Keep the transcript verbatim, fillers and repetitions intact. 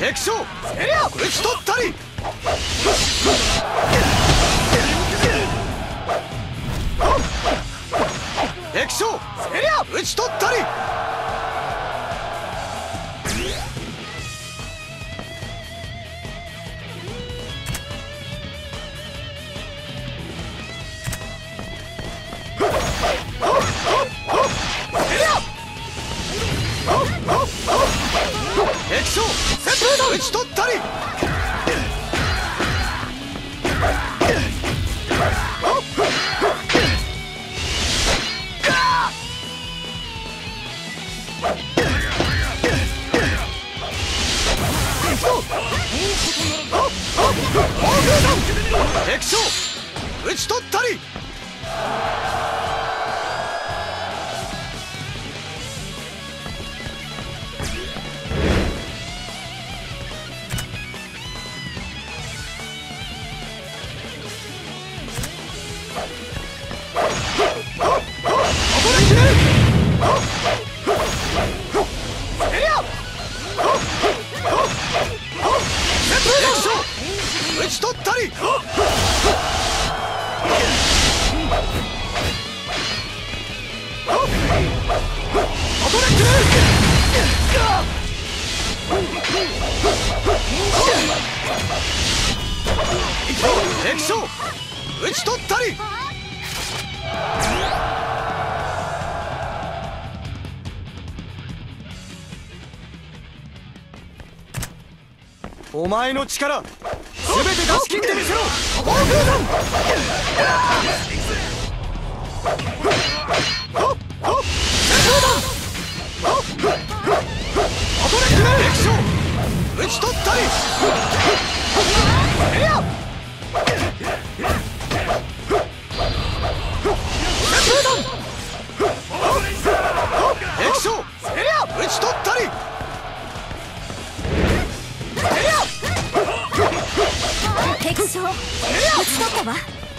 敵将エリア討ち取ったり敵将エリア討ち取ったり敵将撃ち取ったり敵将撃ち取ったり撃ち取ったり敵将撃ち取ったりお前の力全て出し切ってみせろ暴風弾敵将撃ち取ったり敵将撃ち取ったり敵将撃ち取ったわ。